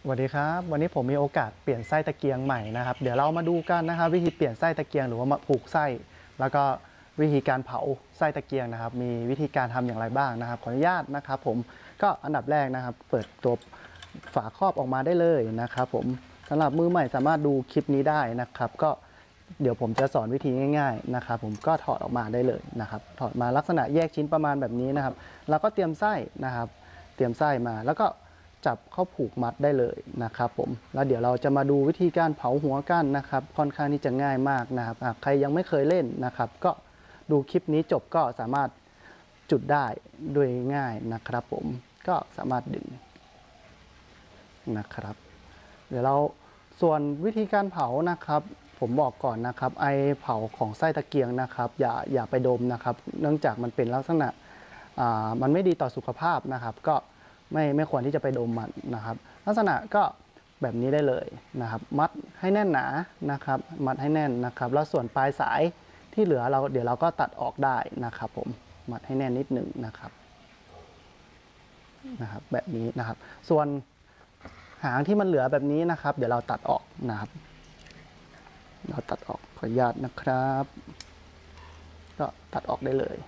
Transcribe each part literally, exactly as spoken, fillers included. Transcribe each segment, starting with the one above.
สวัสดีครับวันนี้ผมมีโอกาสเปลี่ยนไส้ตะเกียงใหม่นะครับเดี๋ยวเรามาดูกันนะครับวิธีเปลี่ยนไส้ตะเกียงหรือว่ามาผูกไส้แล้วก็วิธีการเผาไส้ตะเกียงนะครับมีวิธีการทำอย่างไรบ้างนะครับขออนุญาตนะครับผมก็อันดับแรกนะครับเปิดตัวฝาครอบออกมาได้เลยนะครับผมสำหรับมือใหม่สามารถดูคลิปนี้ได้นะครับก็เดี๋ยวผมจะสอนวิธีง่ายๆนะครับผมก็ถอดออกมาได้เลยนะครับถอดมาลักษณะแยกชิ้นประมาณแบบนี้นะครับแล้วก็เตรียมไส้นะครับเตรียมไส้มาแล้วก็จับเข้าผูกมัดได้เลยนะครับผมแล้วเดี๋ยวเราจะมาดูวิธีการเผาหัวกันนะครับค่อนข้างที่จะง่ายมากนะครับใครยังไม่เคยเล่นนะครับก็ดูคลิปนี้จบก็สามารถจุดได้โดยง่ายนะครับผมก็สามารถดึงนะครับเดี๋ยวเราส่วนวิธีการเผานะครับผมบอกก่อนนะครับไอเผาของไส้ตะเกียงนะครับอย่าอย่าไปดมนะครับเนื่องจากมันเป็นลักษณะอ่ามันไม่ดีต่อสุขภาพนะครับก็ไม่ไม่ควรที่จะไปดมมันนะครับลักษณะก็แบบนี้ได้เลยนะครับมัดให้แน่นหนานะครับมัดให้แน่นนะครับแล้วส่วนปลายสายที่เหลือเราเดี๋ยวเราก็ตัดออกได้นะครับผมมัดให้แน่นนิดหนึ่งนะครับนะครับแบบนี้นะครับส่วนหางที่มันเหลือแบบนี้นะครับเดี๋ยวเราตัดออกนะครับเราตัดออกขออนุญาตนะครับก็ตัดออกได้เลย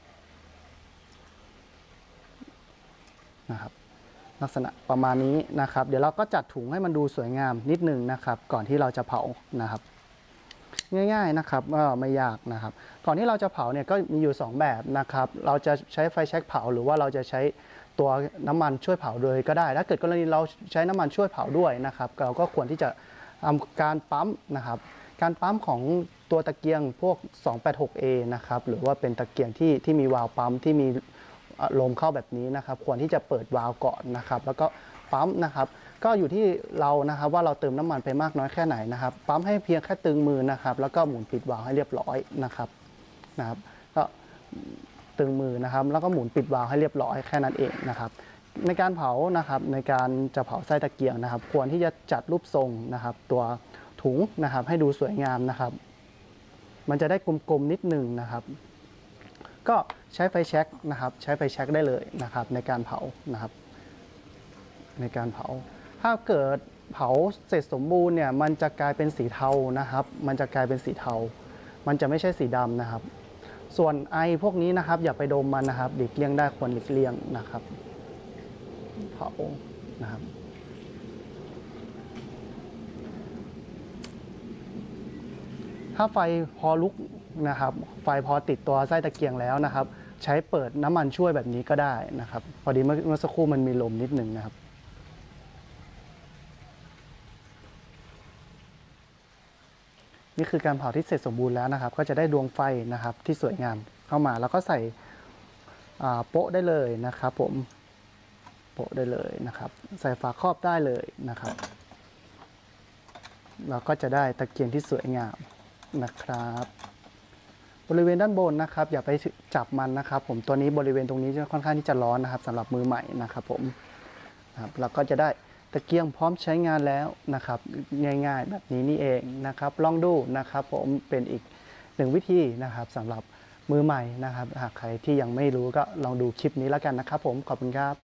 นะครับลักษณะประมาณนี้นะครับเดี๋ยวเราก็จัดถุงให้มันดูสวยงามนิดนึงนะครับก่อนที่เราจะเผานะครับง่ายๆนะครับก็ไม่ยากนะครับก่อนที่เราจะเผาเนี่ยก็มีอยู่สองแบบนะครับเราจะใช้ไฟแช็กเผาหรือว่าเราจะใช้ตัวน้ำมันช่วยเผาโดยก็ได้ถ้าเกิดกรณีเราใช้น้ำมันช่วยเผาด้วยนะครับเราก็ควรที่จะทำการปั๊มนะครับการปั๊มของตัวตะเกียงพวก สองแปดหกเอ นะครับหรือว่าเป็นตะเกียงที่ที่มีวาล์วปั๊มที่มีลมเข้าแบบนี้นะครับควรที่จะเปิดวาล์วก่อนนะครับแล้วก็ปั๊มนะครับก็อยู่ที่เรานะครับว่าเราเติมน้ำมันไปมากน้อยแค่ไหนนะครับปั๊มให้เพียงแค่ตึงมือนะครับแล้วก็หมุนปิดวาล์วให้เรียบร้อยนะครับนะครับก็ตึงมือนะครับแล้วก็หมุนปิดวาล์วให้เรียบร้อยแค่นั้นเองนะครับในการเผานะครับในการจะเผาไส้ตะเกียงนะครับควรที่จะจัดรูปทรงนะครับตัวถุงนะครับให้ดูสวยงามนะครับมันจะได้กลมๆนิดนึงนะครับก็ใช้ไฟแช็กนะครับใช้ไฟแช็กได้เลยนะครับในการเผานะครับในการเผาถ้าเกิดเผาเสร็จสมบูรณ์เนี่ยมันจะกลายเป็นสีเทานะครับมันจะกลายเป็นสีเทามันจะไม่ใช่สีดำนะครับส่วนไอพวกนี้นะครับอย่าไปดมมันนะครับหลีกเลี่ยงได้ควรหลีกเลี่ยงนะครับเผานะครับถ้าไฟพอลุกนะครับไฟพอติดตัวไส้ตะเกียงแล้วนะครับใช้เปิดน้ำมันช่วยแบบนี้ก็ได้นะครับพอดีเมื่อสักครู่มันมีลมนิดหนึ่งนะครับนี่คือการเผาที่เสร็จสมบูรณ์แล้วนะครับก็จะได้ดวงไฟนะครับที่สวยงามเข้ามาแล้วก็ใส่โป๊ะได้เลยนะครับผมโป๊ะได้เลยนะครับใส่ฝาครอบได้เลยนะครับเราก็จะได้ตะเกียงที่สวยงามนะครับบริเวณด้านบนนะครับอย่าไปจับมันนะครับผมตัวนี้บริเวณตรงนี้จะค่อนข้างที่จะร้อนนะครับสำหรับมือใหม่นะครับผมครับเราก็จะได้ตะเกียงพร้อมใช้งานแล้วนะครับง่ายๆแบบนี้นี่เองนะครับลองดูนะครับผมเป็นอีกหนึ่งวิธีนะครับสำหรับมือใหม่นะครับหากใครที่ยังไม่รู้ก็ลองดูคลิปนี้แล้วกันนะครับผมขอบคุณครับ